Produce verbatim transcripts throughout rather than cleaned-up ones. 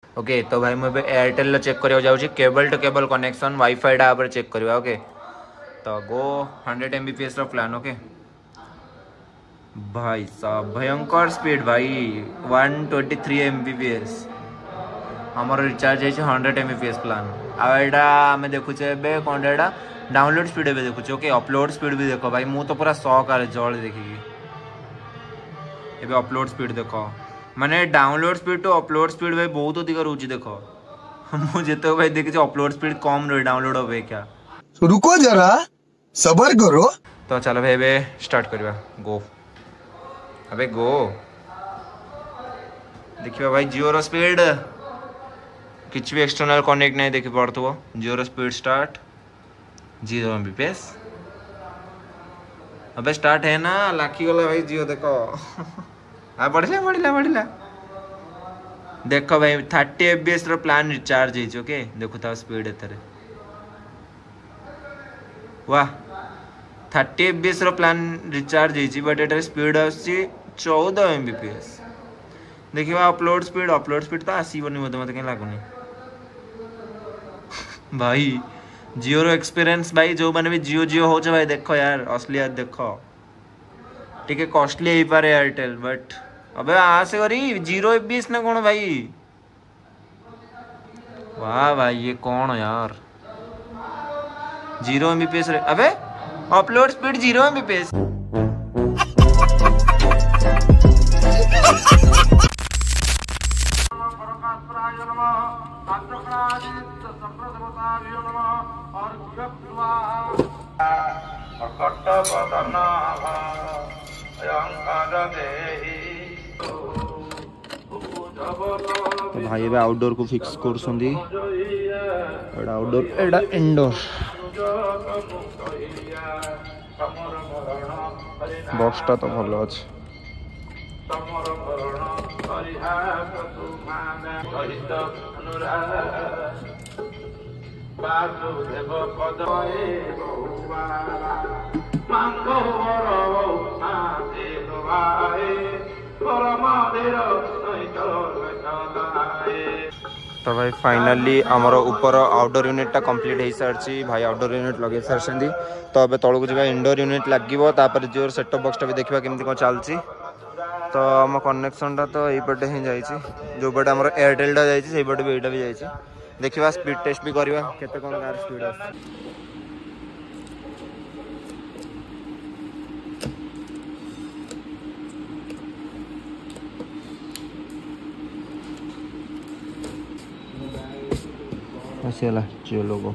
Okay तो भाई मुझे एयरटेल चेक करने जाऊँ cable to cable connection wifi टा पर चेक करवा। ओके तो गो hundred M B P S plan. Okay भाई साहब भयंकर स्पीड भाई one twenty three M B P S आमर रिचार्ज है hundred M B P S plan. आम देखुचे कौन एटा डाउनलोड स्पीड ए देखुचे। ओके अपलोड स्पीड भी देख भाई मुझे तो पूरा शौक आ जल देखिकी अपलोड स्पीड देख माने download speed to upload speed भाई बहुत अधिक रोचे देख मुझे भाई देखी अपलोड स्पीड कम रही डाउनलोड अपेक्षा। रुको जरा सबर करो। तो चलो भाई बे स्टार्ट करवा गो अबे गो देखिए भाई जियो रो स्पीड किसी भी एक्सटर्नल कनेक्ट नहीं देखी पड़ो जियो रो speed start zero M B P S अबे स्टार्ट है ना लाखी गला भाई जियो देखो हाँ बढ़िया बढ़िया बढ़िया देखो भाई थर्टी एफ बी एस रो प्लान रिचार्ज है। ओके देखो था स्पीड एथरे वाह थर्टी एफ बी एस रो प्लान रिचार्ज है बट एटार स्पीड आसी चौदह एम बी पी एस देखिए अपलोड स्पीड अपलोड स्पीड तो आसबनी मत मत कहीं लगुनि भाई जियो रो एक्सपीरियंस भाई जो मैंने भी जियो जियो हो भाई देखो यार असलियत देखो टिके कॉस्टली हो पारे एयरटेल बट अबे आसे करी जीरो एफ बी एस ना कौन भाई वाह भाई ये कौन यार zero M B P S अबे upload speed zero M B P S तो भाई ये आउटडोर को फिक्स कर आउटडोर एडा इंडोर बॉक्सटा तो भल अच्छे तो भाई फाइनली आमर ऊपर आउटडोर यूनिट टा कंप्लीट हो सारी भाई आउटडोर यूनिट लगे सारी तो अब तौक जा इंडोर यूनिट लगे जो सेटअप बॉक्स भी देखा केमती कौन चलती तो आम कनेक्शन टा तो यहीपटे ही जाइए जो पटे आम एयरटेल टा जाइए पटे भी यहाँ भी जाइए देखा स्पीड टेस्ट भी करवा केते कौन कार स्पीड आ आसीगला जियो लोगो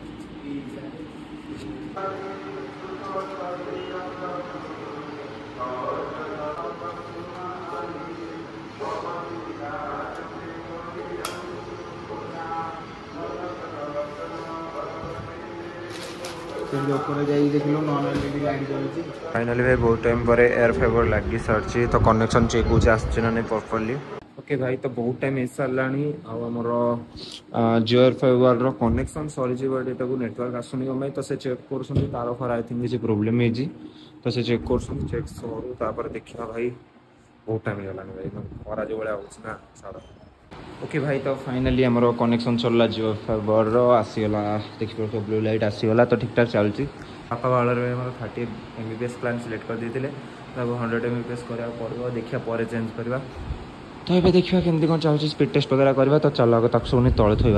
फाइनली भाई बहुत टाइम पर एयर फाइबर लगी सारी तो कनेक्शन चेक हो ना नहीं प्रॉपर्ली। ओके भाई तो बहुत टाइम हो सारा आमर जियो एयर फाइबर रो कनेक्शन सरी बट एटा को नेटवर्क आसुनी भाई तो से चेक कर तार फार आई थिंक किसी प्रोब्लेम है तो से चेक कर चेक सरू देखा भाई बहुत टाइम हो गलानी भाई खरा जो भाया होना सारा। ओके भाई तो फाइनली आमर कनेक्शन चलला जियो फाइबर रो आसीगला देखिए ब्लू लाइट आसीगला तो ठीक ठाक चलती पापा बाड़ thirty M B P S plan select कर देते hundred M B P S करा पड़ो देखिए पर चेंज करवा तो ये देखा केमती कौन चलती स्पीड टेस्ट वगैरह करवा तो चल आगे तक सब तले थोड़ा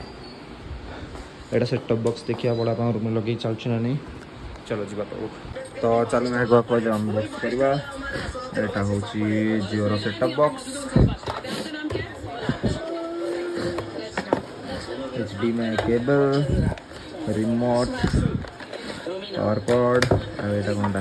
यहाँ सेटअप बॉक्स देखिए बड़ा रूम लगे चलुच ना नहीं चलो जी तो चलो मैं कहते अनबॉक्स करवा यहाँ हूँ जियो रो setup box H D M I cable remote power cord आटा कौनटा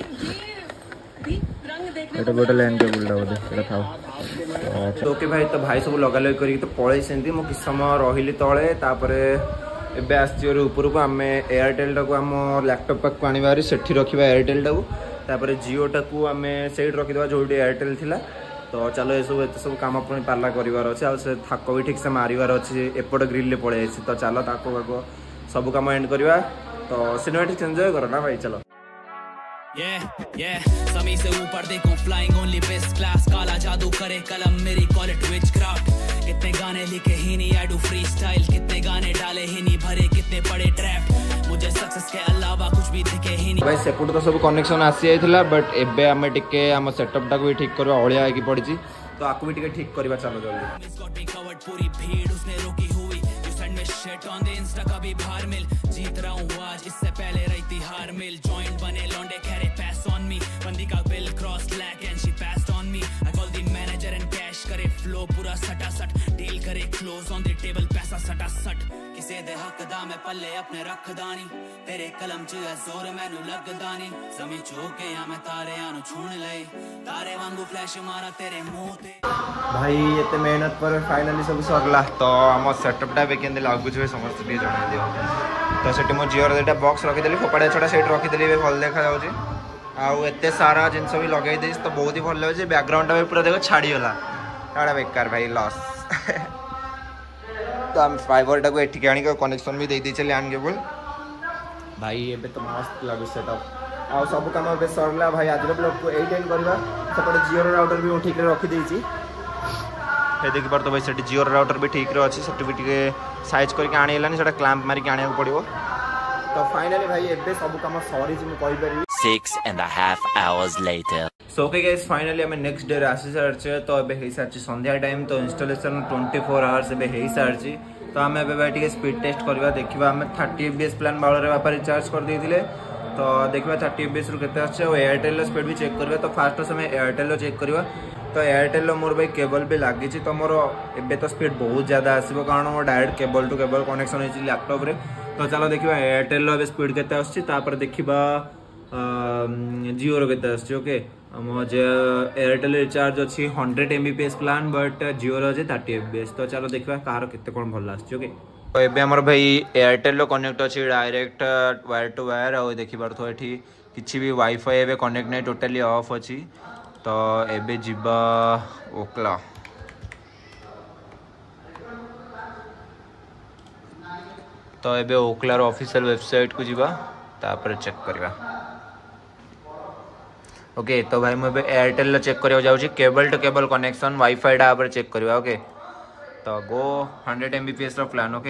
ये गोटे लाइन केबुलटा बोधे था। तो ओके भाई तो भाई सब लगा लगे कर तो पलि सेमती मो किस समय रही तले एबे आसी ऊपर को आम एयरटेल टाक आम लैपटॉप पाक आने से रखा एयरटेल टाक जियो टाक आम से रखीद जो एयरटेल थिला तो चलो ये सब एत सब कम पुणी पाला करार अच्छे आ थाक भी ठीक से मारिवार अच्छे एपट ग्रिल पड़े तो चलो ताको सब कम एंड करवा तो सिनेमैटिक एंजॉय करो ना भाई चलो। Yeah, yeah, समी से ऊपर देखो flying only best class, काला जादू करे कलम मेरी call it witchcraft। कितने गाने लिखे ही नहीं I do freestyle, कितने गाने डाले ही नहीं भरे कितने पड़े ट्रैप, मुझे सक्सेस के अलावा कुछ भी दिखे ही नहीं। भाई सेपट तो सब कनेक्शन आसी जाइथिला बट एबे हमें टिके हम सेटअप टाको भी ठीक करबा ओळिया है कि पड़िची तो आकु भी टिके ठीक करबा चलो जल्दी। पूरी भीड़ उसने रोकी हुई में shit on the Insta कभी बाहर मिल, जीत रहा हूँ आज इससे पहले रही थी हार मिल, जॉइंट बने लौंडे खैरे pass on me, बंदी का बिल क्रॉस लैक and she passed on me, I call the manager and cash करे flow पूरा सटा सट, डील करे close on the table पैसा सटा सट, किसे दे हक दा मैं पल्ले अपने रख दानी, तेरे कलम च है जोर मैनू लग दानी, समी चौके या मैं तारे आनु छूण ले, तारे वांगू फ्लैश मारा तेरे मुंह ते। भाई एते मेहनत पर फाइनली सब सरला तो हम सेटअप टा बेकेंदे लागु छे समस्त भी जणा दियो तो सेठी मो जियो रे बॉक्स रखी देली फोपड़ा छोटा सेट रखी देली भल देखा जाउ छी आ एते सारा जिंस भी लगाई देस तो बहुत ही भल लागे बैकग्राउंड भी पूरा देखो छाड़ी होला एड़ा बेकार भाई लॉस तो हम फाइबर टा को एठी के आनी को कनेक्शन भी दे दी चले आन केबल भाई एबे तो मस्त लागु सेटअप आ सब काम एबे सरला भाई आज ब्लॉग को एट एंड करबा सेपटे जियो राउटर भी ठीक रे रखी देई छी हे देखि पर तो भाई सेठी जियो राउटर भी ठीक रे अछि सेठी भी टिके साइज करके आनी हेलानी सेटा क्लैंप मारी के आनिया पड़िबो तो फाइनली भाई एबे सब काम सॉरी जी मैं कहि परिबी six and a half hours later so okay guys finally हमें नेक्स्ट डे आसी सारछे तो एबे हे सारछि संध्या टाइम तो इंस्टॉलेशन ट्वेंटी फोर आवर्स एबे हे सारछि तो हमें एबे भाई टिके स्पीड टेस्ट करबा देखिबा हमें थर्टी एफबीएस प्लान बाळरे बापा रिचार्ज कर देथिले तो देखिबा थर्टी एफबीएस रु केते आछे और एयरटेल स्पीड भी चेक करबा तो फास्ट समय एयरटेल चेक करबा तो एयरटेल मोर भाई केबल भी लगी तो मोर एबे तो स्पीड बहुत ज्यादा आसीबो कारण मोर direct cable to cable connection होइछि लैपटॉप रे तो चलो देखिबा एयरटेल रो स्पीड केते आछि तापर देखिबा जियो रो केते आछि ओके हम जे एयरटेल रिचार्ज अछि hundred MBPS plan but Jio रो जे थर्टी एफबीएस तो चलो देखिबा कार केते कोन भल आछि ओके तो एबे हमर भाई एयरटेल रो कनेक्ट अछि डायरेक्ट वायर टू वायर और देखि परथो एठी किछि भी वाईफाई एबे कनेक्ट नै टोटली ऑफ अछि तो एबे जिबा ओकला तो एबे ओकलार ऑफिशियल वेबसाइट को जिबा तापर चेक करबा ओके तो भाई मैं एयरटेल चेक करियो जाउ छी cable to cable connection wifi डा पर चेक करबा ओके तो गो हंड्रेड एमबीपीएस रो प्लान ओके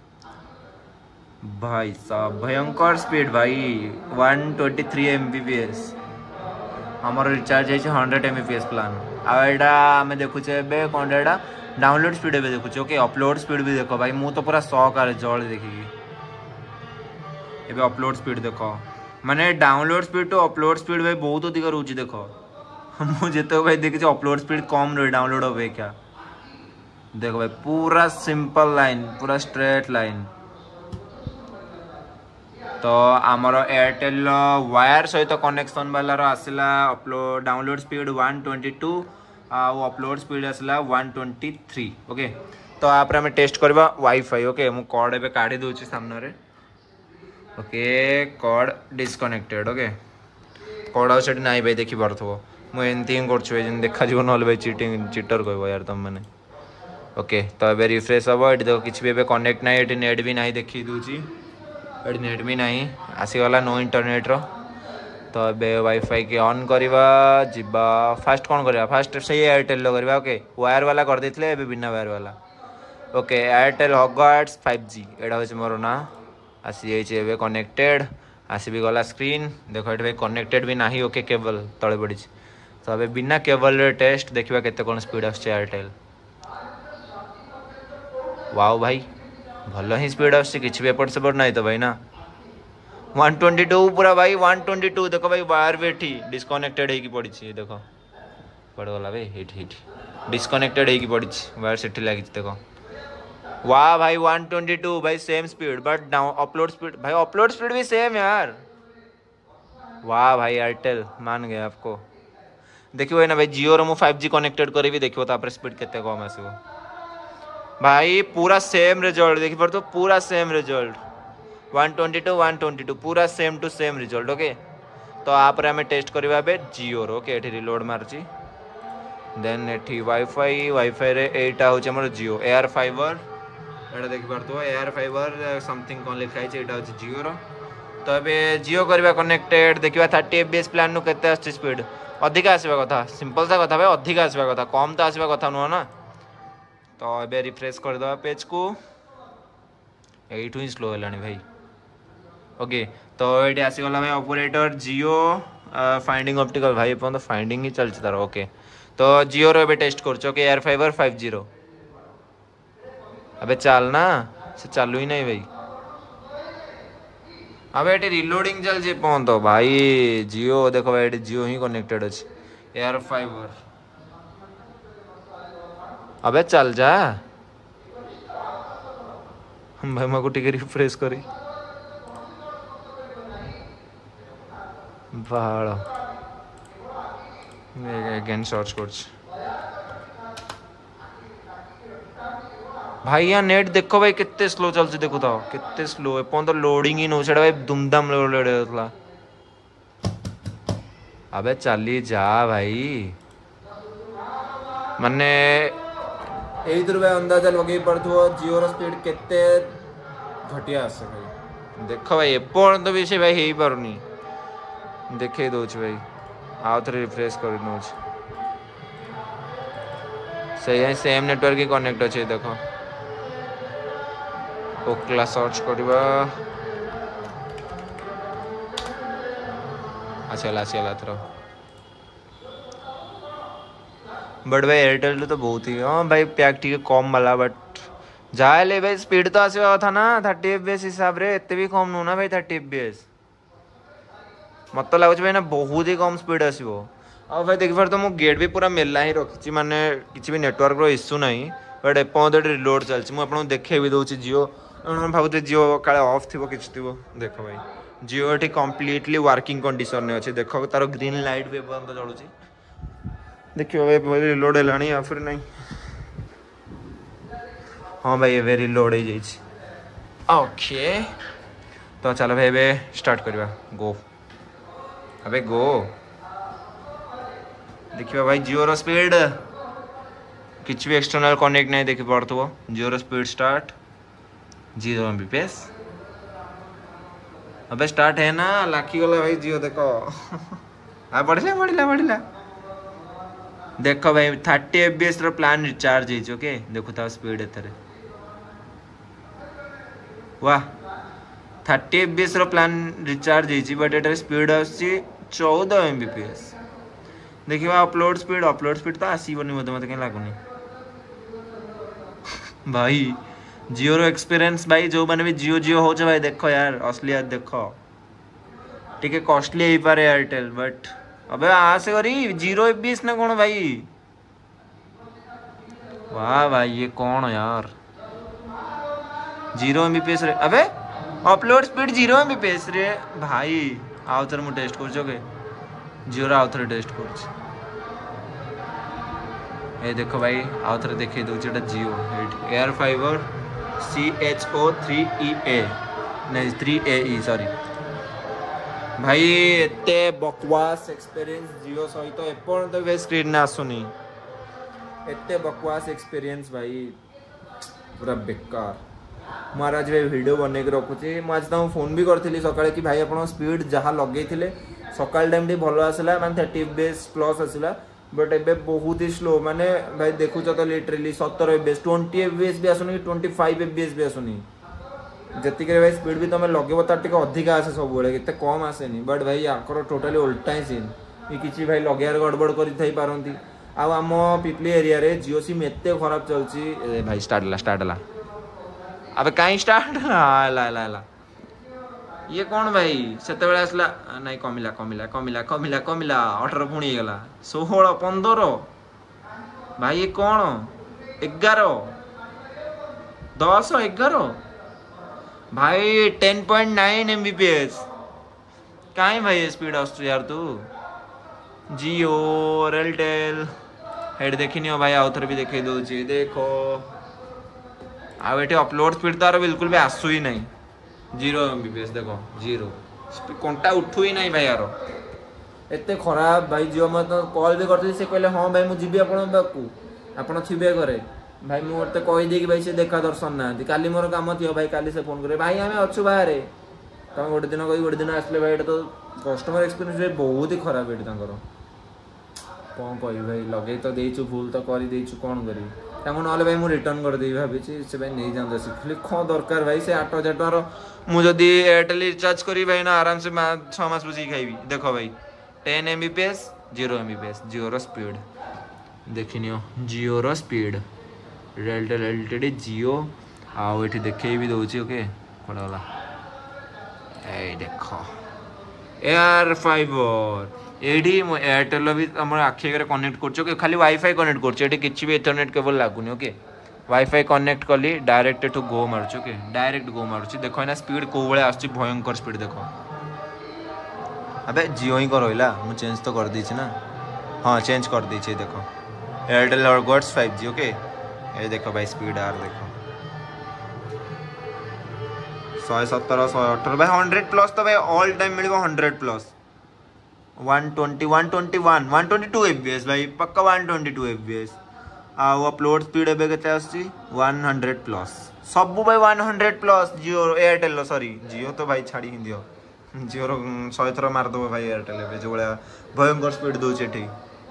भाई साहब भयंकर स्पीड भाई वन ट्वेंटी थ्री एमबीपीएस हमारा रिचार्ज है हंड्रेड एमबीपीएस प्लान आएडा आम देखुचे कौन एटा डाउनलोड स्पीड भी देखुचे ओके अपलोड स्पीड भी देखो भाई मु तो पूरा शौक आ जल देखिकी एबे अपलोड स्पीड देखो माने download speed to upload speed भाई बहुत अधिक रोची देखो मु जेते भाई देखिचे अपलोड स्पीड कम रहे डाउनलोड होवे क्या देखो भाई पूरा सिंपल लाइन पूरा स्ट्रेट लाइन तो आमर एयरटेल वायर सहित कनेक्शन वाला आसला upload download speed one twenty two आउ अपलोड स्पीड आसला वन ट्वेंटी थ्री ओके तो आप आम टेस्ट करबा वाईफाई ओके मु कोड एबे काढी दोची सामने रे okay code disconnected okay code आउ सेट नाही भाई देखि परथबो मु एंती करछु एजन देखा जीव नल भाई चीटिंग चीटर कहबो यार तुम माने ओके तो एबे रिफ्रेश हबो एटी देखो किछ भी एबे कनेक्ट नाही एटी नेट भी नाही देखि दोची एटी नेट भी नहीं आसीगला नो इंटरनेट रो तो ए वाईफाई के ऑन करवा जिबा फास्ट कौन करवा फास्ट से एयरटेल लो करवा ओके वायर वाला कर देथिले एबे बिना वायर वाला okay Airtel Hogwarts five G एडा होछ मोर ना आसी जाई छै एबे कनेक्टेड आसी भी गला स्क्रीन देखो एटे भाई कनेक्टेड भी नाही ओके केबल तळे पड़ी तो एबे बिना केबल रे टेस्ट देखिबा केते कोन स्पीड आछ एयरटेल वाओ भाई भल ही स्पीड आछ किछ भी एपट सेपट नहीं तो भाई ना वन ट्वेंटी टू पूरा भाई वन ट्वेंटी टू देखो भाई वायर भी एठी डिस्कनेक्टेड है की पड़ी छी देखो पड़ गला भाई हिट हिट डिस्कनेक्टेड है की पड़ी छी वायर सेठी लागी देखो वाह भाई वन ट्वेंटी टू भाई same speed but down upload speed भाई अपलोड स्पीड भी सेम यार वाह भाई एयरटेल मान गए आपको देखियो ना भाई जियो रो मु फाइव जी कनेक्टेड करी भी देखियो तापर स्पीड केते कम आसीबो भाई पूरा सेम रिजल्ट देखि पर तो पूरा same result one twenty two one twenty two पूरा same to same result okay तो आप रे हमें टेस्ट करबा बे जियो रो ओके एठी रिलोड मारची देन एठी वाईफाई वाईफाई रे एटा हो हमर जियो एयर फाइबर एटा देखि पर तो एयर फाइबर समथिंग कोन लिखा है एटा हो जियो रो तो अबे जियो करवा कनेक्टेड देखिबा थर्टी एफबीएस प्लान नु केते आछि स्पीड अधिक आसीबा कथा सिंपल सा कथा भाई अधिक आसीबा कथा कम तो आसीबा कथा नुह ना। तो अबे रिफ्रेश कर दवा पेज को एठू ही स्लो हेलानी भाई ओके। तो ये आसीगला भाई ऑपरेटर जियो फाइंडिंग ऑप्टिकल भाई अपन तो फाइंडिंग ही चलछि तार ओके। तो जियो रो एबे टेस्ट करछो के एयर फाइबर फाइव जीरो अबे चल ना से चालू ही नहीं भाई। अबे ये रिलोडिंग चल जे पहुं तो भाई जियो देखो भाई ये जियो ही कनेक्टेड अछि एयर फाइबर अबे चल जा हम भाई मको टिके रिफ्रेश करी बाड़ अगेन सर्च करछ भाई यहाँ नेट देखो भाई कितने स्लो चलছে देखो तो कितने स्लो है पॉइंट तो लोडिंग ही नो सेटा भाई दुमदाम लोड होतला। अबे चली जा भाई माने एई दूर भाई अंदाजा लगे पड़थो जियो रो स्पीड केते घटिया आसे भाई देखो भाई एपॉइंट तो भी से भाई हेई परनी देखे दोछ भाई आओ थोड़े रिफ्रेश कर नोच सही है सेम नेटवर्क ही कनेक्ट अच्छे देखो ओकला सर्च करबा अच्छा ला चला थरो बट भाई एयरटेल तो बहुत ही हां भाई पैक ठीक कम वाला बट जाए ले भाई स्पीड तो आसीबा था ना थर्टी एफबीएस हिसाब रे एते भी कम नु ना भाई थर्टी एफबीएस मत तो लागुच भाई ना बहुत ही कम स्पीड आसीबो। आ भाई देख पार तो मो गेट भी पूरा मेला ही रखिछि माने किछि भी नेटवर्क रो इश्यू नहीं बट एपॉइंट रिलोड चलछि मु आपन देखे भी दोछि जियो हम भाबते जियो काले ऑफ थिबो किछ थिबो देखो भाई जियो एठी कंप्लीटली वर्किंग कंडीशन ने अछि देखो तारो ग्रीन लाइट भी बंद जळुछि देखियो भाई रिलोड हेलानी या फिर नहीं हां भाई ये रिलोड हो जाइछि ओके। तो चलो भाई बे स्टार्ट करबा गो अबे गो देखिए भाई जियो रो स्पीड किछ भी एक्सटर्नल कनेक्ट नहीं देखि पड़थो जियो रो स्पीड स्टार्ट जीरो एमबीपीएस अबे स्टार्ट है ना लाखी गला भाई जियो देखो आ बढ़िला बढ़िला बढ़िला देखो भाई थर्टी एफबीएस रो प्लान रिचार्ज हिच ओके देखो ता स्पीड एथरे वाह थर्टी एफबीएस रो प्लान रिचार्ज हिच बट एटर स्पीड आसी चौदह एमबीपीएस देखिए अपलोड स्पीड अपलोड स्पीड तो आसीबनी मते मते के लागुनी भाई जियो रो एक्सपीरियंस भाई जो माने भी जियो जियो हो भाई देखो यार असलियत देखो ठीक है कॉस्टली ही पारे एयरटेल बट अबे आसे करी जीरो एफबीएस ना कौन भाई वाह भाई ये कौन यार जीरो एमबीपीएस रे अबे अपलोड स्पीड जीरो एमबीपीएस रे भाई आओ थर मु टेस्ट कर जोगे जियो रा आओ थर टेस्ट कर ए देखो भाई आओ थर देखे दो जेटा Jio air fibre C H O three E A नहीं थ्री ए ई सॉरी भाई एते बकवास एक्सपीरियंस जियो सहित एपन तो वे स्क्रीन ना आसुनी एते बकवास एक्सपीरियंस भाई पूरा बेकार महाराज भाई वीडियो बने के रखुची आज तो फोन भी करथिली सकाळे कि भाई आपण स्पीड जहा लगे थिले सकाळ टाइम टी भलो आसला माने थर्टी एफबीएस प्लस आसला बट एबे बहुत ही स्लो माने भाई देखु तो लिटरली सत्तर एफबीएस ट्वेंटी एफबीएस भी आसुनी ट्वेंटी फाइव एफबीएस भी आसुनी जति के भाई स्पीड भी तमे लगेबो तार टिके अधिक आसे सब बेले केते कम आसेनी बट भाई आकर टोटली उल्टा ही सीन ई किछि भाई लगेयार गड़बड़ करि थई पारंती आ हम पिपली एरिया रे जियो सिम एते खराब चलची भाई स्टार्ट ला स्टार्ट ला अबे काई स्टार्ट ला ला ला ला ये कौन भाई सेते बेले आसला नहीं कमिला कमिला कमिला कमिला कमिला अठारह पुणी गला सोलह पंद्रह भाई ये कौन ग्यारह दस ग्यारह भाई टेन पॉइंट नाइन एमबीपीएस काई भाई स्पीड आस यार तू जियो एयरटेल हेड देखिनियो भाई आउ थर भी देखे दोची देखो आ बेटे अपलोड स्पीड तार बिल्कुल भी आसु ही नहीं जीरो एमबीपीएस देखो जीरो कंटा उठू ही नहीं भाई यार एते खराब भाई जियो मत कॉल भी करथि से कहले हां भाई मु जीबी आपण बाकू आपण छिबे करे भाई मु ओते कहि दे कि भाई से देखा दर्शन ना काली मोर काम थियो भाई काली से फोन करे भाई हमें अछु बाहर तुम गोटे दिन कही गोटे दिन आसले भाई तो कस्टमर एक्सपीरियंस बहुत ही खराब ये कौन कह भाई लगे तो देचु भूल तो करदेचु कौन करी ना भाई मुझे रिटर्न करदे भाई से भाई नहीं जाता शिखली कौन दरकार भाई से आठ हजार टकर मुझे एयरटेल रिचार्ज करी भाई ना आराम से छः मास बस खाइबी देख भाई ten M B P S zero M B P S जिओर स्पीड देखनी जिओर स्पीड एयरटेल एलटीडी जिओ आउ ये देखे भी दूसरी ओके कौन गला ए देख एयर फाइबर ये एयरटेल भी आम आखि आगे कनेक्ट कर खाली वाईफाई कनेक्ट कर किसी भी इथरनेट केबल लगुनि ओके वाईफाई कनेक्ट कली डायरेक्ट एठू गो मारुची ओके डायरेक्ट गो मारुची देखो ना स्पीड कौ भाई आस भयंकर स्पीड देख अबे जिओ ही रहा मुझे चेंज तो कर देछि ना हाँ चेंज कर देछि देखो Airtel words five G okay ये देखो भाई स्पीड आर देखो शहे सतर शहे अठर भाई हंड्रेड प्लस तो भाई ऑल टाइम मिले hundred plus one twenty one twenty one one twenty two F B S भाई पक्का one twenty two F B S आउ अपलोड स्पीड एबे केते आसी वन हंड्रेड प्लस सब भाई one hundred plus Jio Airtel sorry Jio तो भाई छाड़ी ही दियो जिओ शहे थर मारदेव भाई एयरटेल एबे जो भाया भयंकर स्पीड दूचे ठीक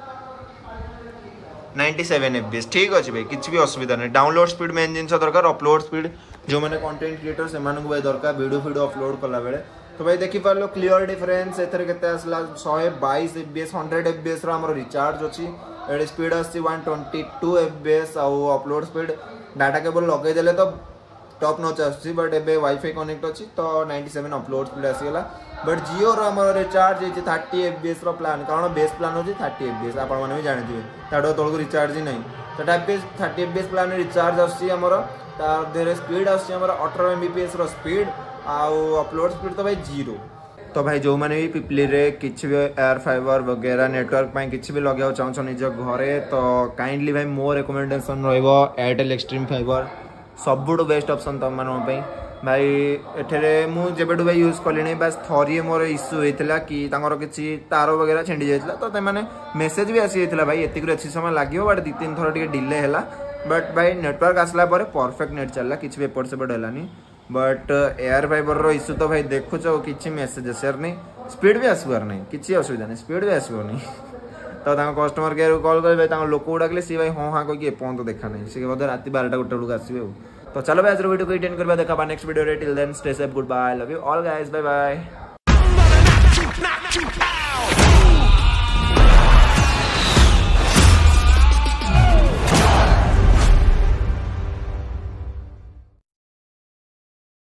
ninety seven F B S ठीक अच्छे भाई किसी भी असुविधा नहीं डाउनलोड स्पीड मेन जिन दरकार अपलोड स्पीड जो मैंने कंटेंट क्रिएटर से भाई दरकार वीडियो वीडियो अपलोड कला बेले तो भाई देखी पार क्लियर डिफरेंस एथरे केते आसला शहे बाईस F B S hundred F B S आमर रिचार्ज अच्छी एडे स्पीड आसी one twenty two F B S आउ अपलोड स्पीड डाटा केबल लगेदेले तो टॉप नॉच आसी बट एबे वाईफाई कनेक्ट अच्छी तो नाइंटी सेवन अपलोड स्पीड आसीगला बट जिओ आमर रिचार्ज होती thirty F B S plan कारण बेस प्लान होती थर्टी एफ बी एस आप जानी ताठू तौक रिचार्ज ही नहीं तो thirty F B S plan recharge आमर तार स्पीड आमर अठारह M B P S speed आउ अपलोड स्पीड तो भाई जीरो तो भाई जो मैंने भी पिपली रे किसी भी एयर फाइबर वगैरह नेटवर्क किसी भी लगे चाहो निज घरे तो काइंडली भाई मो रिकमेंडेशन रहिबो एयरटेल एक्सट्रीम फाइबर सबुठु बेस्ट ऑप्शन तुम मानक भाई एठे मुझे भाई यूज कली बास थरी मोर इश्यू होता कि किसी तार वगैरह छिंडी जाता तो मैंने मेसेज भी आसी जाता भाई एतिक अच्छी समय लगे बट दी तीन थर टे डिले है बट भाई नेटवर्क आसला परफेक्ट नेट चलला किसी भी एपट सेपट है बट एयर फाइबर रो इश्यू तो भाई देखुच कि मेसेज शेयर नहीं स्पीड भी आसबार नहीं किसी असुविधा नहीं स्पीड भी आसबनी तो कस्टमर केयर कॉल करेंगे लोक डाकले सी भाई हाँ हाँ कहीं एपर्त देखा नहीं सी बोधे रात बारटा गोटे बेलू आसवे तो चलो भाई आज वीडियो को एंड करबा देखा नेक्स्ट वीडियो रे till then stay safe goodbye love you all guys bye bye